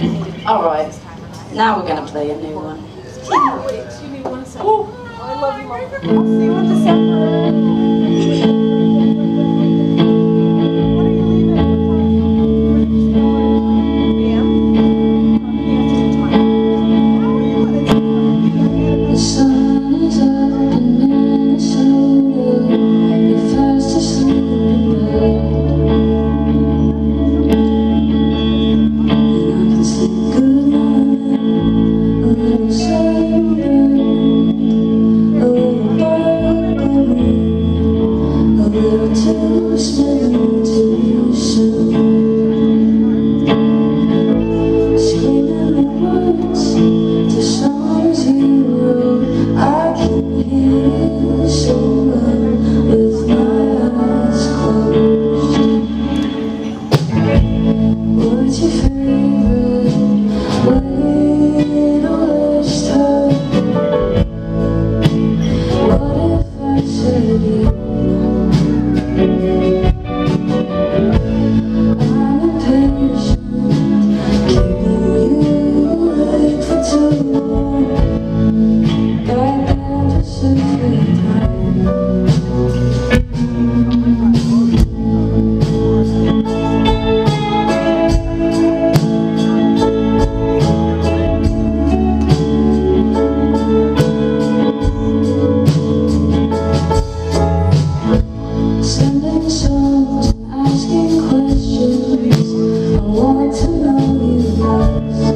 Alright, now we're going to play a new one. Wait, you need 1 second. Oh, I love you, Mom. I'll see you in December. What are you leaving? The sun is up in Minnesota. You're fast asleep in bed, and I can sleep good night. A little sunburn, a little burn, a little too smelling too soon. Screaming the words to songs you wrote. I can hear you so well with my eyes closed. What's your favorite way to waste time? What if I said you? I'm impatient, keeping you awake for too long. Got down to Pacific time. Sending songs and asking questions. I want to know you best.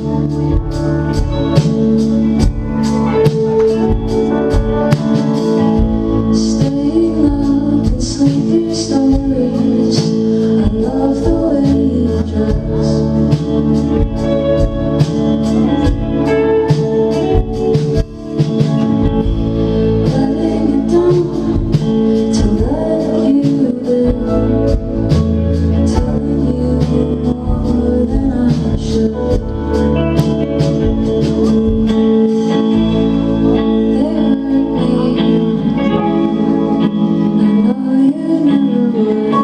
Staying up and sleeping stories. I love the way you dress. Letting it down to let you in. Telling you more than I should. They hurt me. I know you never would.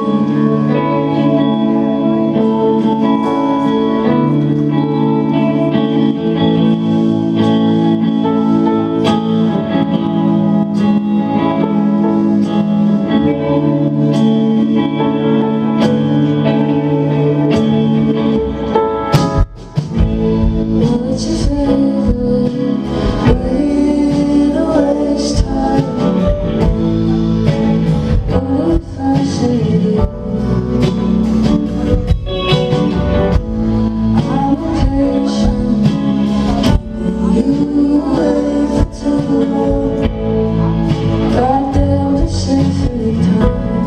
What's your favorite way to waste time? What if I said you? I'm impatient, keeping you awake for too long. Goddamn Pacific time.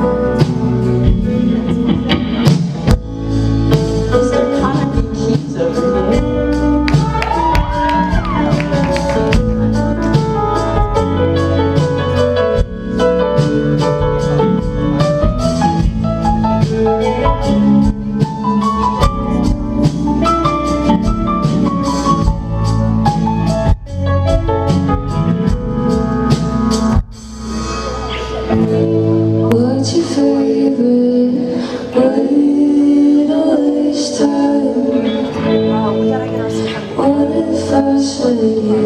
Is there canopy keys over here? What's your favorite way to waste time? We gotta get our stuff. What if I said you?